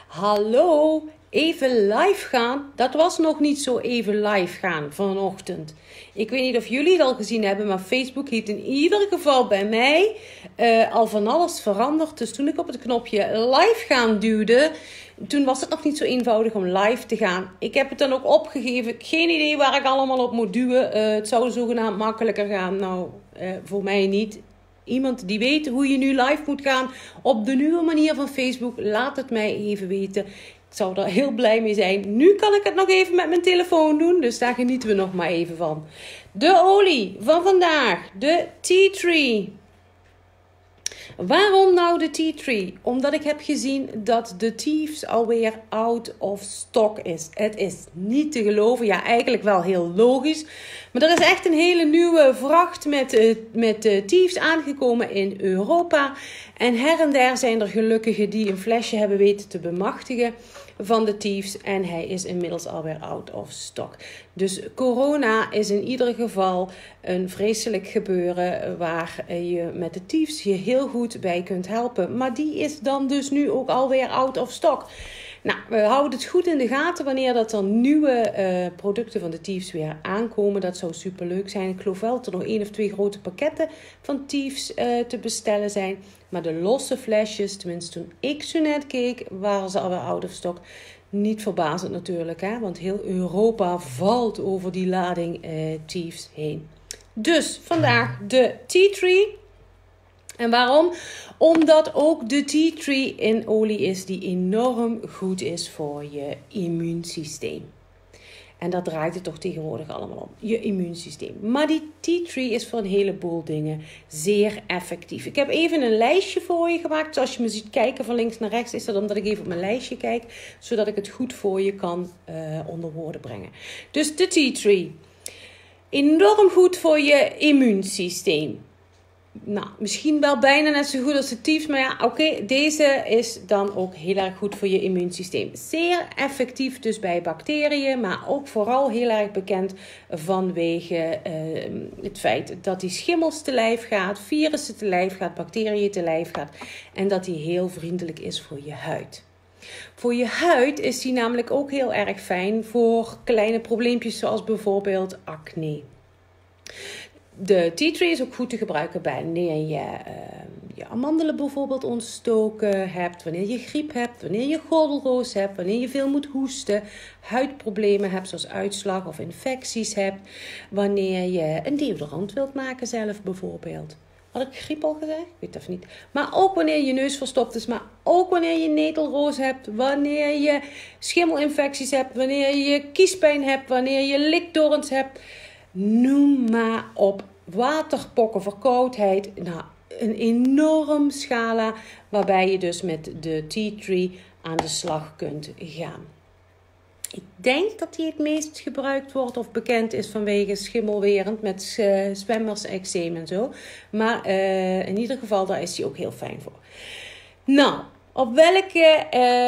Hallo, even live gaan. Dat was nog niet zo even live gaan vanochtend. Ik weet niet of jullie het al gezien hebben, maar Facebook heeft in ieder geval bij mij al van alles veranderd. Dus toen ik op het knopje live gaan duwde, toen was het nog niet zo eenvoudig om live te gaan. Ik heb het dan ook opgegeven. Geen idee waar ik allemaal op moet duwen. Het zou zogenaamd makkelijker gaan. Nou, voor mij niet. Iemand die weet hoe je nu live moet gaan op de nieuwe manier van Facebook, laat het mij even weten. Ik zou er heel blij mee zijn. Nu kan ik het nog even met mijn telefoon doen, dus daar genieten we nog maar even van. De olie van vandaag, de tea tree. Waarom nou de tea tree? Omdat ik heb gezien dat de Thieves alweer out of stock is. Het is niet te geloven. Ja, eigenlijk wel heel logisch. Maar er is echt een hele nieuwe vracht met Thieves aangekomen in Europa. En her en der zijn er gelukkigen die een flesje hebben weten te bemachtigen van de Thieves. En hij is inmiddels alweer out of stock. Dus corona is in ieder geval een vreselijk gebeuren waar je met de Thieves je heel goed bij kunt helpen. Maar die is dan dus nu ook alweer out of stock. Nou, we houden het goed in de gaten wanneer dat er nieuwe producten van de Thieves weer aankomen. Dat zou superleuk zijn. Ik geloof wel dat er nog 1 of 2 grote pakketten van Thieves te bestellen zijn. Maar de losse flesjes, tenminste toen ik zo net keek, waren ze alweer out of stock. Niet verbazend natuurlijk, hè? Want heel Europa valt over die lading Thieves heen. Dus vandaag de tea tree. En waarom? Omdat ook de tea tree in olie is die enorm goed is voor je immuunsysteem. En dat draait het toch tegenwoordig allemaal om. Je immuunsysteem. Maar die tea tree is voor een heleboel dingen zeer effectief. Ik heb even een lijstje voor je gemaakt. Zoals je me ziet kijken van links naar rechts, is dat omdat ik even op mijn lijstje kijk. Zodat ik het goed voor je kan onder woorden brengen. Dus de tea tree. Enorm goed voor je immuunsysteem. Nou, misschien wel bijna net zo goed als de Thieves. Maar ja, oké, deze is dan ook heel erg goed voor je immuunsysteem. Zeer effectief dus bij bacteriën. Maar ook vooral heel erg bekend vanwege het feit dat die schimmels te lijf gaat. Virussen te lijf gaat, bacteriën te lijf gaat. En dat die heel vriendelijk is voor je huid. Voor je huid is die namelijk ook heel erg fijn voor kleine probleempjes zoals bijvoorbeeld acne. De tea tree is ook goed te gebruiken bij wanneer je amandelen bijvoorbeeld ontstoken hebt, wanneer je griep hebt, wanneer je gordelroos hebt, wanneer je veel moet hoesten, huidproblemen hebt zoals uitslag of infecties hebt, wanneer je een deodorant wilt maken zelf bijvoorbeeld. Had ik griep al gezegd? Ik weet het even niet. Maar ook wanneer je neus verstopt is, maar ook wanneer je netelroos hebt, wanneer je schimmelinfecties hebt, wanneer je kiespijn hebt, wanneer je likdorens hebt. Noem maar op. Waterpokken, verkoudheid. Nou, een enorm schala waarbij je dus met de tea tree aan de slag kunt gaan. Ik denk dat die het meest gebruikt wordt of bekend is vanwege schimmelwerend met zwemmerseczeem en zo. Maar in ieder geval, daar is die ook heel fijn voor. Nou, op welke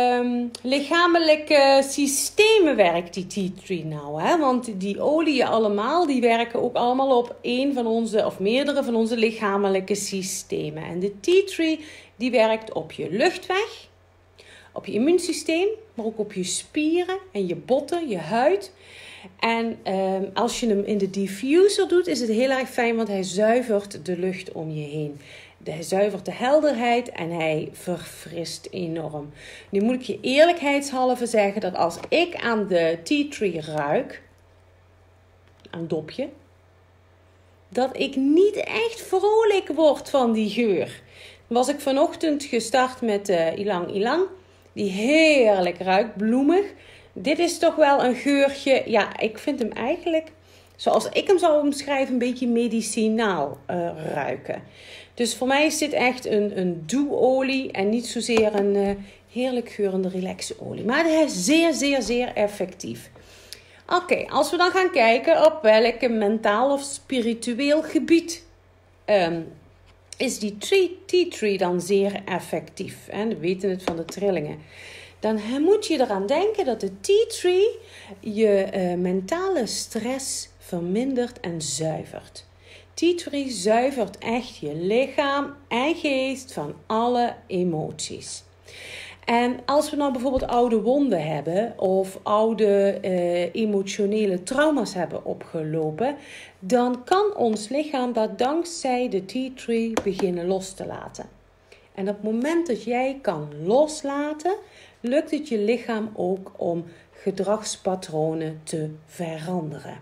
lichamelijke systemen werkt die tea tree nou? Hè? Want die oliën allemaal, die werken ook allemaal op een van onze of meerdere van onze lichamelijke systemen. En de tea tree die werkt op je luchtweg, op je immuunsysteem, maar ook op je spieren en je botten, je huid. En als je hem in de diffuser doet, is het heel erg fijn, want hij zuivert de lucht om je heen. Hij zuivert de helderheid en hij verfrist enorm. Nu moet ik je eerlijkheidshalve zeggen dat als ik aan de tea tree ruik, aan het dopje, dat ik niet echt vrolijk word van die geur. Was ik vanochtend gestart met Ylang Ylang, die heerlijk ruikt, bloemig. Dit is toch wel een geurtje, ja, ik vind hem eigenlijk, zoals ik hem zou omschrijven, een beetje medicinaal ruiken. Dus voor mij is dit echt een doe-olie en niet zozeer een heerlijk geurende relaxolie. Maar hij is zeer, zeer, zeer effectief. Oké, als we dan gaan kijken op welke mentaal of spiritueel gebied is die tea tree dan zeer effectief. We weten het van de trillingen. Dan moet je eraan denken dat de tea tree je mentale stress vermindert en zuivert. Tea tree zuivert echt je lichaam en geest van alle emoties. En als we nou bijvoorbeeld oude wonden hebben of oude emotionele trauma's hebben opgelopen, dan kan ons lichaam dat dankzij de tea tree beginnen los te laten. En op het moment dat jij kan loslaten, lukt het je lichaam ook om gedragspatronen te veranderen.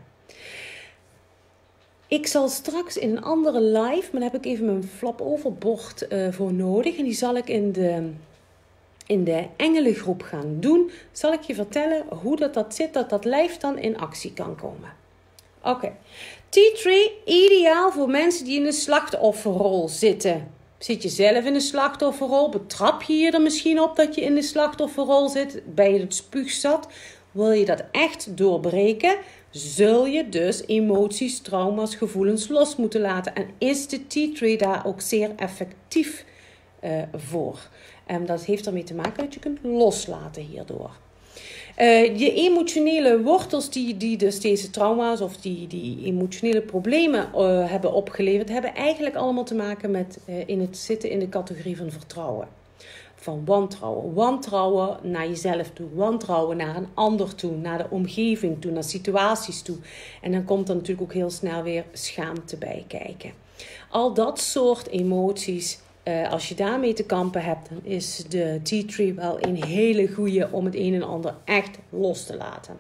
Ik zal straks in een andere live, maar daar heb ik even mijn flap-over-bord voor nodig. En die zal ik in de engelengroep gaan doen. Zal ik je vertellen hoe dat zit, dat lijf dan in actie kan komen. Oké. Tea tree, ideaal voor mensen die in een slachtofferrol zitten. Zit je zelf in de slachtofferrol? Betrap je je er misschien op dat je in de slachtofferrol zit? Ben je het spuugzat? Wil je dat echt doorbreken? Zul je dus emoties, trauma's, gevoelens los moeten laten. En is de tea tree daar ook zeer effectief voor? Dat heeft ermee te maken dat je kunt loslaten hierdoor. Je emotionele wortels die dus deze trauma's of die emotionele problemen hebben opgeleverd, hebben eigenlijk allemaal te maken met het zitten in de categorie van vertrouwen. Van wantrouwen. Wantrouwen naar jezelf toe. Wantrouwen naar een ander toe. Naar de omgeving toe. Naar situaties toe. En dan komt er natuurlijk ook heel snel weer schaamte bij kijken. Al dat soort emoties, als je daarmee te kampen hebt, dan is de tea tree wel een hele goeie om het een en ander echt los te laten.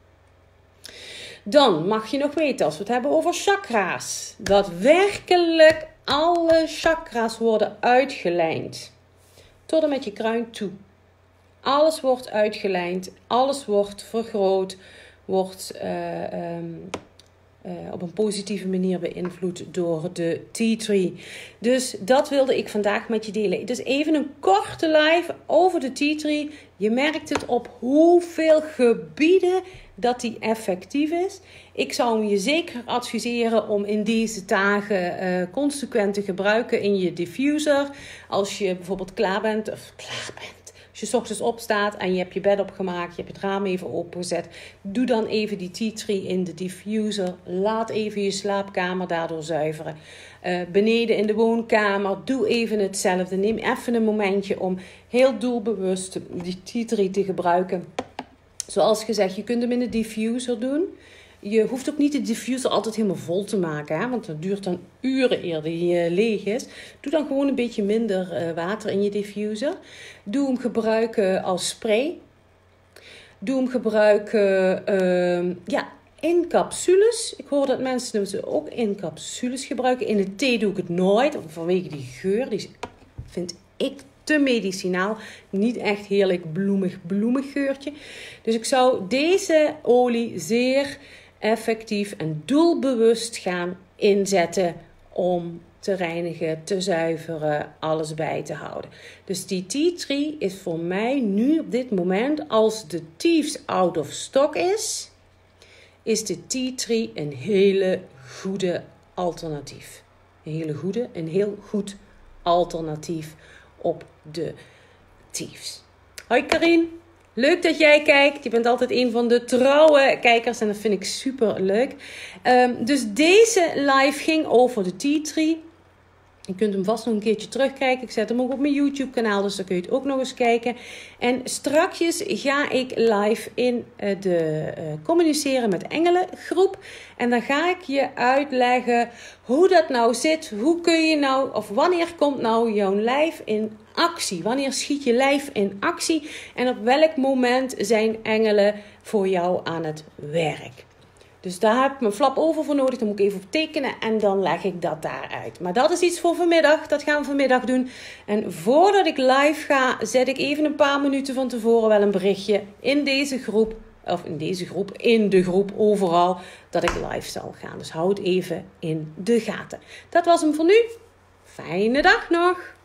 Dan mag je nog weten, als we het hebben over chakra's, dat werkelijk alle chakra's worden uitgelijnd. Tot en met je kruin toe. Alles wordt uitgelijnd, alles wordt vergroot, wordt op een positieve manier beïnvloed door de tea tree. Dus dat wilde ik vandaag met je delen. Dus even een korte live over de tea tree. Je merkt het op hoeveel gebieden dat die effectief is. Ik zou hem je zeker adviseren om in deze dagen consequent te gebruiken in je diffuser. Als je bijvoorbeeld klaar bent. Als je 's ochtends opstaat en je hebt je bed opgemaakt, je hebt het raam even opengezet, doe dan even die tea tree in de diffuser. Laat even je slaapkamer daardoor zuiveren. Beneden in de woonkamer, doe even hetzelfde. Neem even een momentje om heel doelbewust die tea tree te gebruiken. Zoals gezegd, je kunt hem in de diffuser doen. Je hoeft ook niet de diffuser altijd helemaal vol te maken, hè? Want dat duurt dan uren eer die leeg is. Doe dan gewoon een beetje minder water in je diffuser. Doe hem gebruiken als spray. Doe hem gebruiken in capsules. Ik hoor dat mensen ze ook in capsules gebruiken. In de thee doe ik het nooit, vanwege die geur. Die vind ik te medicinaal. Niet echt heerlijk bloemig geurtje. Dus ik zou deze olie zeer effectief en doelbewust gaan inzetten om te reinigen, te zuiveren, alles bij te houden. Dus die tea tree is voor mij nu op dit moment, als de Thieves out of stock is de tea tree een hele goede alternatief. Een heel goed alternatief op de Thieves. Hoi Karin. Leuk dat jij kijkt. Je bent altijd een van de trouwe kijkers en dat vind ik super leuk. Dus deze live ging over de tea tree. Je kunt hem vast nog een keertje terugkijken. Ik zet hem ook op mijn YouTube kanaal, dus dan kun je het ook nog eens kijken. En strakjes ga ik live in de communiceren met engelen groep. En dan ga ik je uitleggen hoe dat nou zit. Hoe kun je nou, of wanneer komt nou jouw lijf in actie? Wanneer schiet je lijf in actie? En op welk moment zijn engelen voor jou aan het werk? Dus daar heb ik mijn flap over voor nodig. Dan moet ik even op tekenen en dan leg ik dat daaruit. Maar dat is iets voor vanmiddag. Dat gaan we vanmiddag doen. En voordat ik live ga, zet ik even een paar minuten van tevoren wel een berichtje in deze groep. Of in de groep overal. Dat ik live zal gaan. Dus houd even in de gaten. Dat was hem voor nu. Fijne dag nog.